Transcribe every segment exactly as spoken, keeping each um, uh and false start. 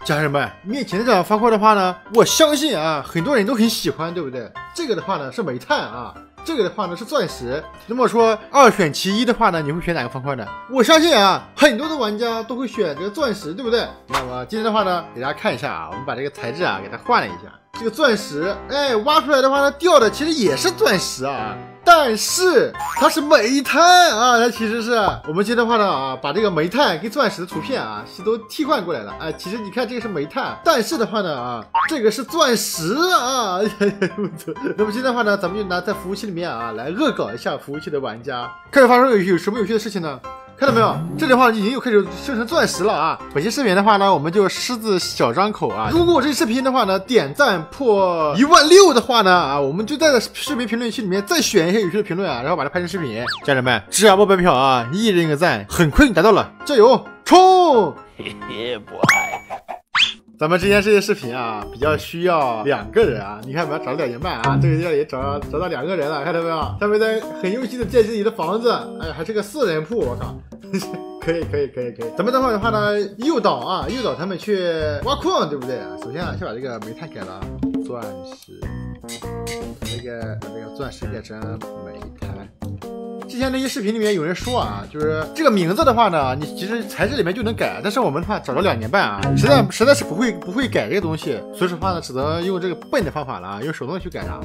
家人们，面前的这张方块的话呢，我相信啊，很多人都很喜欢，对不对？这个的话呢是煤炭啊，这个的话呢是钻石。如果说二选其一的话呢，你会选哪个方块呢？我相信啊，很多的玩家都会选这个钻石，对不对？那么今天的话呢，给大家看一下啊，我们把这个材质啊给它换了一下。这个钻石，哎，挖出来的话呢，掉的其实也是钻石啊。但是它是煤炭啊，它其实是我们今天的话呢啊，把这个煤炭跟钻石的图片啊是都替换过来了。哎，其实你看这个是煤炭，但是的话呢啊，这个是钻石啊。那么今天的话呢，咱们就拿在服务器里面啊来恶搞一下服务器的玩家，看看发生有有什么有趣的事情呢？看到没有？这里的话已经有开始生成钻石了啊！本期视频的话呢，我们就狮子小张口啊。如果我这视频的话呢，点赞破一万六的话呢啊，我们就在视频评论区里面再选一些有趣的评论啊，然后把它拍成视频。家人们，支付宝白票啊，一人一个赞，很快就达到了，加油，冲！嘿嘿，不爱。咱们之前这些视频啊，比较需要两个人啊。你看，我们要找到两年半啊，这个这里找找到两个人了，看到没有？他们在很用心的建自己的房子，哎，还是个四人铺，我靠！可以可以可以可以。咱们的话的话呢，诱导啊，诱导他们去挖矿，对不对？首先啊，先把这个煤炭改了，钻石，把这个把这个钻石改成煤炭。之前那些视频里面有人说啊，就是这个名字的话呢，你其实材质里面就能改，但是我们的话找了两年半啊，实在实在是不会不会改这个东西，所以说话呢，只能用这个笨的方法了啊，用手动去改它。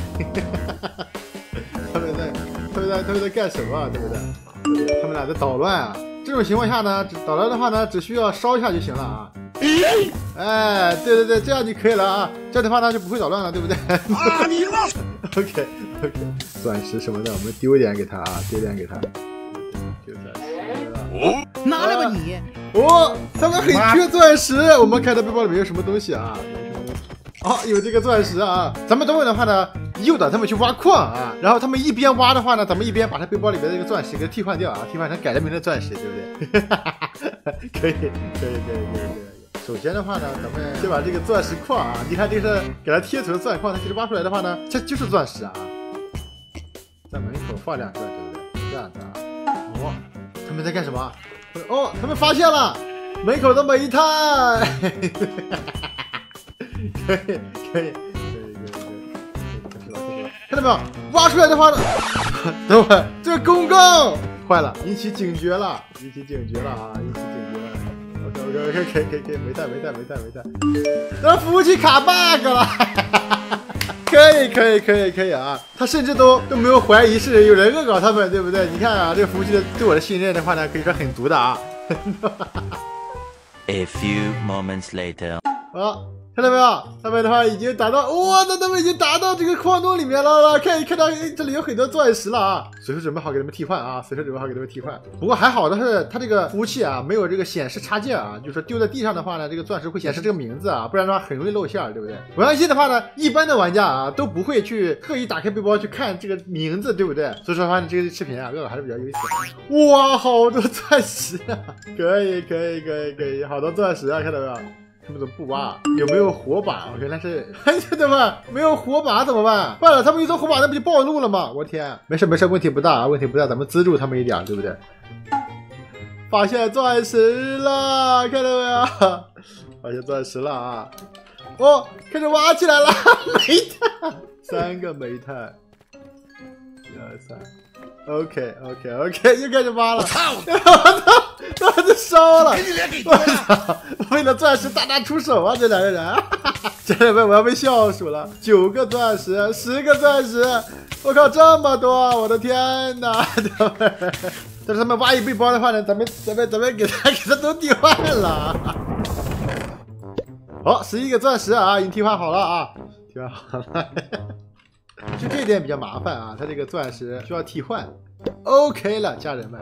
他们在他们在他们在干什么啊？对不对？他们俩在捣乱啊。这种情况下呢，捣乱的话呢，只需要烧一下就行了啊。哎，对对对，这样就可以了啊。这样的话呢就不会捣乱了，对不对？啊，你了。OK OK， 钻石什么的，我们丢点给他啊，丢点给他。丢钻石哦，拿来吧你。 哦，他们很缺钻石。我们看他背包里面有什么东西啊？哦，有这个钻石啊。咱们等会的话呢，诱导他们去挖矿啊，然后他们一边挖的话呢，咱们一边把他背包里面的这个钻石给替换掉啊，替换成改了名的钻石，对不对？可以，可以，可以，可以，可以。首先的话呢，咱们先把这个钻石矿啊，你看这是给它贴成钻矿，它其实挖出来的话呢，这就是钻石啊。在门口放两个，对不对？这样的啊。哦，他们在干什么？哦，他们发现了门口的煤炭。可以，可以，可以，可以，可以。看到没有？挖出来的话呢，等会这个公告坏了，引起警觉了，引起警觉了啊，引起警觉了。OK OK OK， 可以可以可以，煤炭煤炭煤炭煤炭，那服务器卡 bug 了。可以可以可以可以啊！他甚至都都没有怀疑是有人恶搞他们，对不对？你看啊，这个服务器的对我的信任的话呢，可以说很足的啊。 A few moments later， 啊，看到没有？他们的话已经达到，哇，那他们已经达到这个矿洞里面了，看一看到这里有很多钻石了啊！随时准备好给他们替换啊，随时准备好给他们替换。不过还好的是，它这个服务器啊没有这个显示插件啊，就是说丢在地上的话呢，这个钻石会显示这个名字啊，不然的话很容易露馅，对不对？我相信的话呢，一般的玩家啊都不会去特意打开背包去看这个名字，对不对？所以说的话，这个视频啊，恶搞还是比较有意思。哇，好多钻石啊！可以可以可以可以，好多钻石啊，看到没有？他们怎么不挖？有没有火把？原来是，怎么办？没有火把怎么办？坏了，他们一做火把，那不就暴露了吗？我天，没事没事，问题不大啊，问题不大，咱们资助他们一点，对不对？发现钻石了，看到没有？发现钻石了啊！哦，开始挖起来了，煤炭，三个煤炭，一二三。OK OK OK， 又开始挖了！我操！我操！他就烧了！我操！为了钻石大打出手啊！这两个人，家人们，我要被笑死了！九个钻石，十个钻石，我靠，这么多！我的天哪！但是他们挖一背包的话呢，咱们咱们咱们给他给他都替换了。好，十一个钻石啊，已经替换好了啊，替换好了。就这一点比较麻烦啊，它这个钻石需要替换。OK 了，家人们，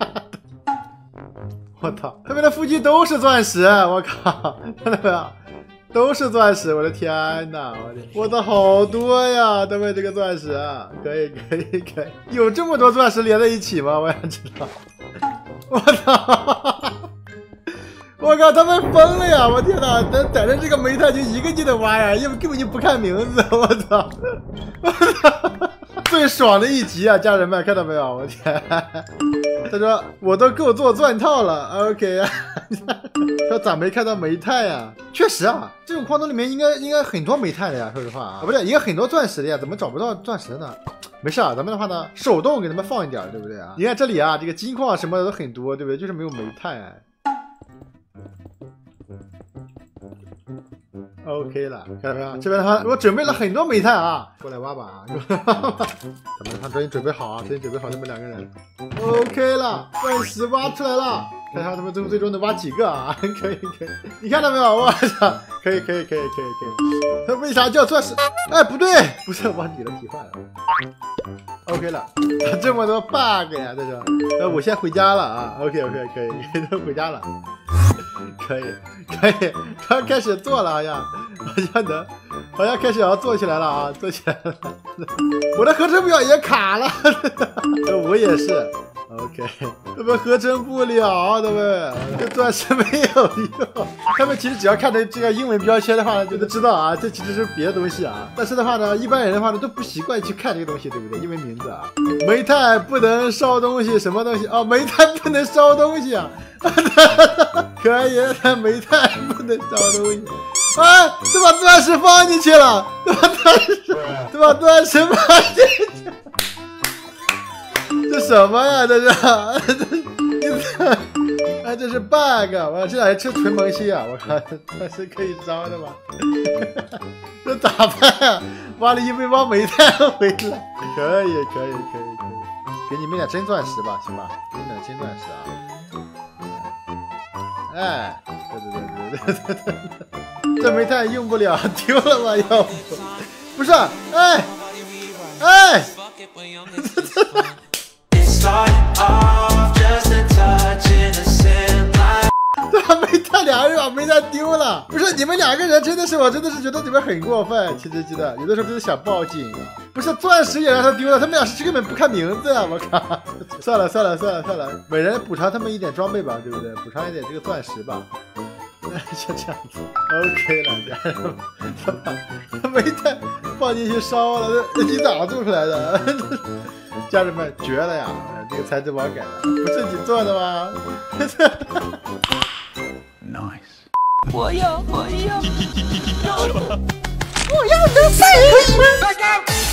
我操，他们的腹肌都是钻石，我靠，看到没有？都是钻石，我的天哪，我的，我的好多呀，他们这个钻石，可以可以可以，有这么多钻石连在一起吗？我想知道。我操！我靠，他们疯了呀！我天哪，咱逮着这个煤炭就一个劲的挖呀，因为根本就不看名字，我操！我操！ 最爽的一集啊，家人们看到没有？我天！他说我都够做钻套了 ，OK 啊。说咋没看到煤炭呀？确实啊，这种矿洞里面应该应该很多煤炭的呀，说实话啊，啊不对，应该很多钻石的呀，怎么找不到钻石呢？没事啊，咱们的话呢，手动给他们放一点，对不对啊？你看这里啊，这个金矿什么的都很多，对不对？就是没有煤炭、啊。OK 了，看到没有？这边的话，我准备了很多煤炭啊，过来挖吧啊！咱们看，抓紧准备好啊，抓紧准备好他们两个人。OK 了，钻石挖出来了，看看他们最后最终能挖几个啊？可以可以，你看到没有？我操，可以可以可以可以可以。他为啥叫钻石？哎，不对，不是往你的体换了。OK 了，这么多 bug 呀，这是。呃，我先回家了啊。OK OK 可以，都回家了。可以，可以，他开始做了，好像，好像能，好像开始要做起来了啊，做起来了。我的合成表也卡了，我也是。OK， 他们合成不了，他们这钻石没有用。他们其实只要看着这个英文标签的话呢，就能知道啊，这其实是别的东西啊。但是的话呢，一般人的话呢都不习惯去看这个东西，对不对？因为名字啊，煤炭不能烧东西，什么东西哦？煤炭不能烧东西啊。可以，但煤炭不能烧东西。哎，都把钻石放进去了，都把钻石，都把钻石放进去。这什么呀？这是，哎，这是 bug！ 我这俩吃纯萌新啊！我靠，这是可以烧的吗？这咋办呀？挖了一堆包煤炭回来，可以，可以，可以，可以，给你们点真钻石吧，行吧？给你们点真钻石啊！哎，对对对对对对对，这煤炭用不了，丢了吧？要不，不是，哎，哎。对吧？煤炭俩人把煤炭丢了，不是你们两个人真的是，我真的是觉得你们很过分，其实记得有的时候真的想报警啊！不是钻石也让他丢了，他们俩是根本不看名字啊！我靠，算了算了算了算了，每人补偿他们一点装备吧，对不对？补偿一点这个钻石吧。就这样子 ，OK 了，家人们，他把煤炭放进去烧了，你咋做出来的？家人们绝了呀！这个材质我改的，不是你做的吗 ？Nice。 我要，我要，我要能赛可以吗？